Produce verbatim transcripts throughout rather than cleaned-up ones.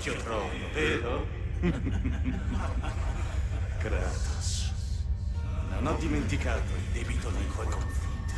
vecchio trono, vero? Kratos, non ho dimenticato il debito nei tuoi confronti.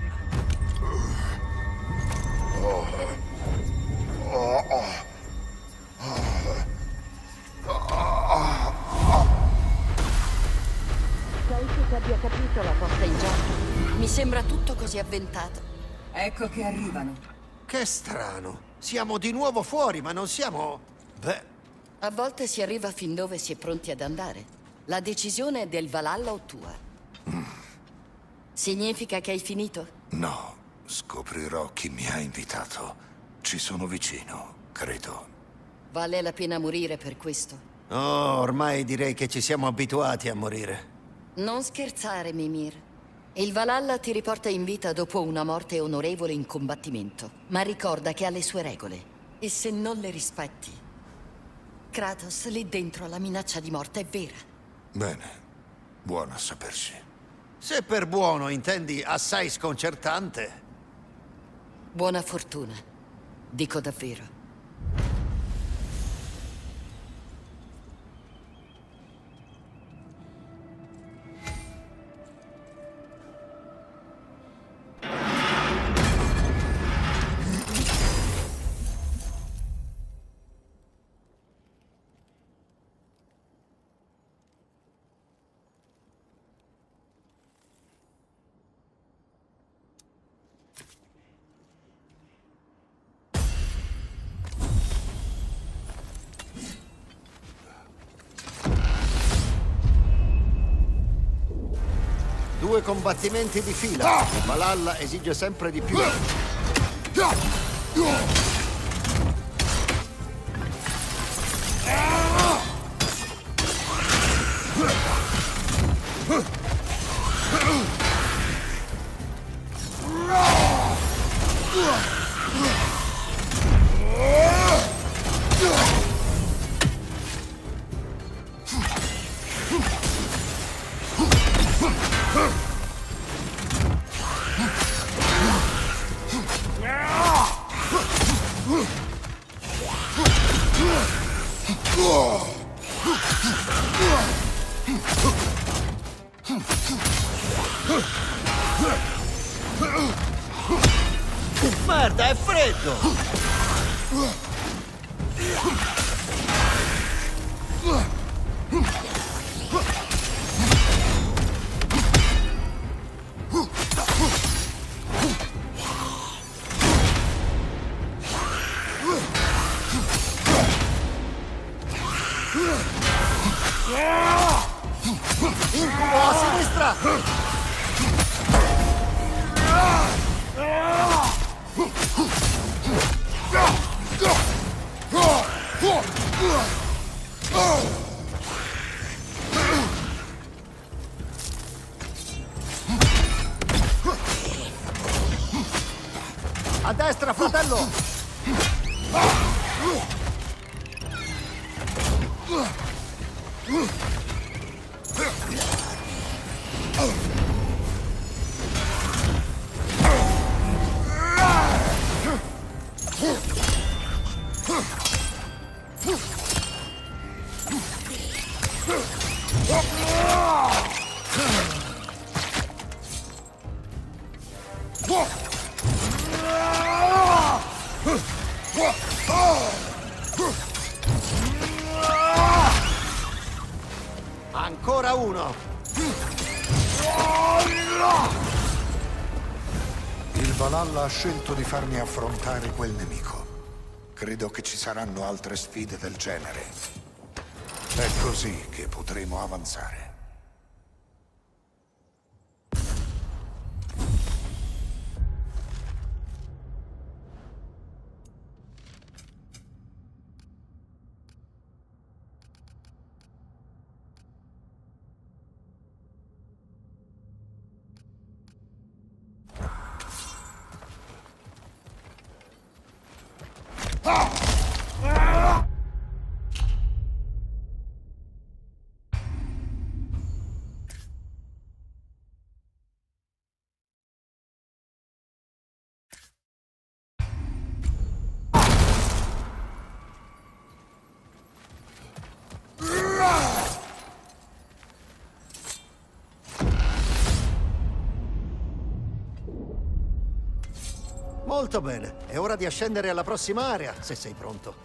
Penso che abbia capito la posta in gioco. Mi sembra tutto così avventato. Ecco che arrivano. Che strano. Siamo di nuovo fuori, ma non siamo... Beh... A volte si arriva fin dove si è pronti ad andare. La decisione è del Valhalla o tua. Mm. Significa che hai finito? No, scoprirò chi mi ha invitato. Ci sono vicino, credo. Vale la pena morire per questo? Oh, ormai direi che ci siamo abituati a morire. Non scherzare, Mimir. Il Valhalla ti riporta in vita dopo una morte onorevole in combattimento, ma ricorda che ha le sue regole. E se non le rispetti... Kratos, lì dentro la minaccia di morte è vera. Bene, buono a sapersi. Se per buono intendi assai sconcertante... Buona fortuna, dico davvero. Due combattimenti di fila. Valhalla esige sempre di più. Merda, è freddo! Incubo a sinistra! A destra, fratello! Ancora uno! Il Valhalla ha scelto di farmi affrontare quel nemico. Credo che ci saranno altre sfide del genere. È così che potremo avanzare. Molto bene. È ora di ascendere alla prossima area, se sei pronto.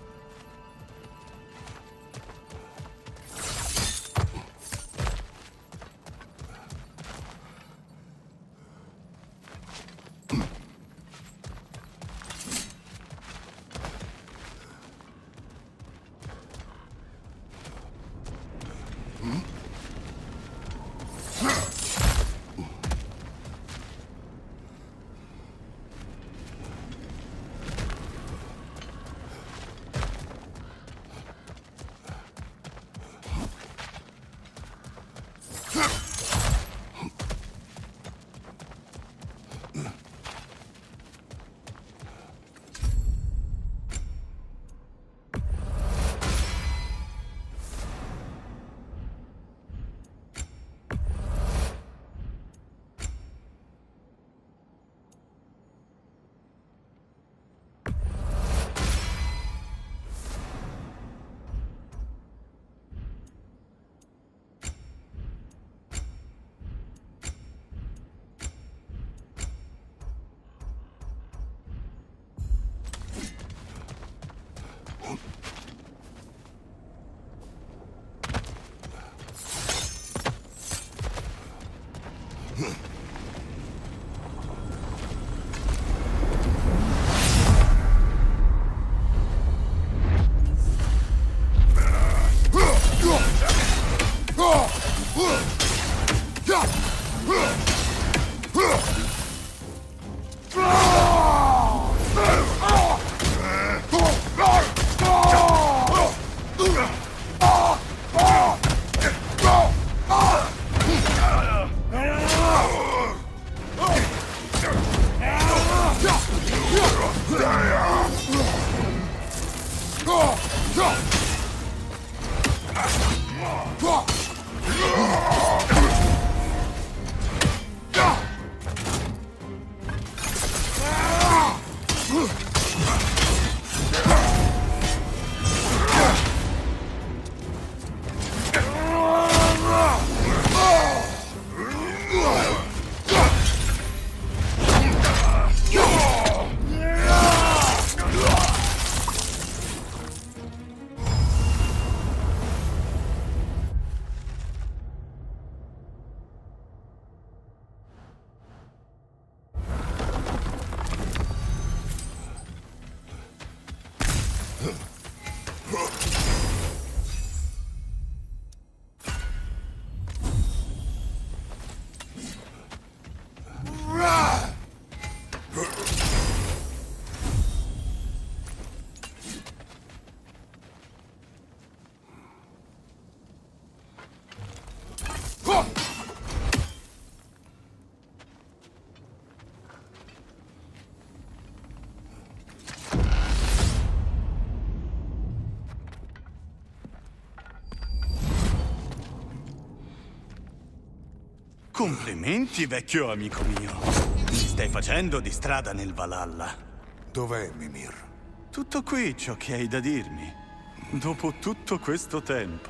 Complimenti, vecchio amico mio. Mi stai facendo di strada nel Valhalla. Dov'è Mimir? Tutto qui ciò che hai da dirmi. Dopo tutto questo tempo.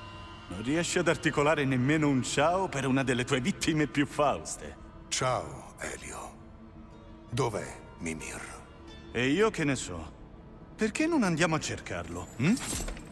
Non riesci ad articolare nemmeno un ciao per una delle tue vittime più fauste. Ciao, Elio. Dov'è Mimir? E io che ne so? Perché non andiamo a cercarlo? Hm?